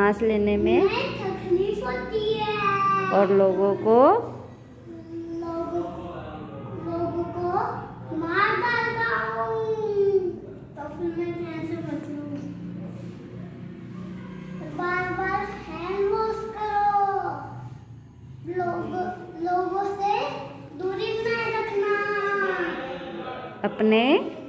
सांस लेने में तकलीफ होती है और लोगों को मार डालता हूँ। तो फिर मैं कैसे बचूं? बार बार हैंड वॉश करो, लोगों से दूरी बनाए रखना, अपने